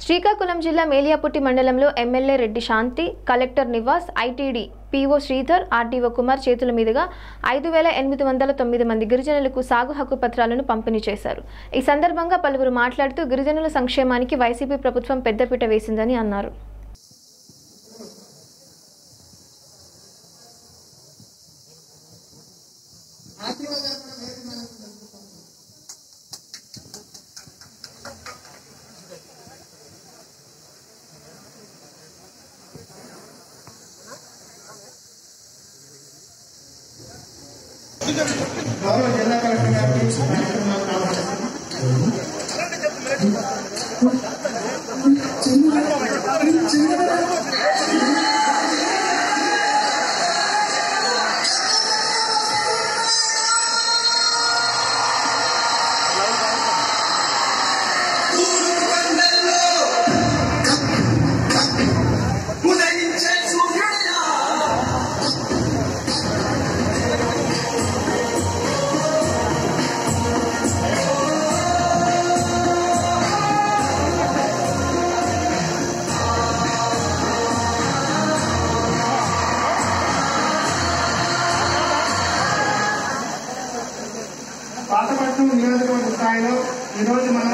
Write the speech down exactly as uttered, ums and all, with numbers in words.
శ్రీకాకుళం జిల్లా మేలియాపుట్టి మండలంలో MLA Reddy Shanti, collector Nivas, ITD PO Sridhar, RDO Kumar చేతుల మీదుగా ఐదు వేల ఎనిమిది వందల తొమ్మిది మంది గిరిజనులకు సాగు హక్కు పత్రాలను పంపిణీ చేశారు. ఈ సందర్భంగా పలువురు మాట్లాడుతూ గిరిజనుల సంక్షేమానికి వైసీపీ ప్రభుత్వం పెద్దపీట వేసిందని అన్నారు. గౌరవ జిల్లా కలెక్టర్ గారికి పాతపట్నం నియోజకవర్గ స్థాయిలో ఈరోజు మనం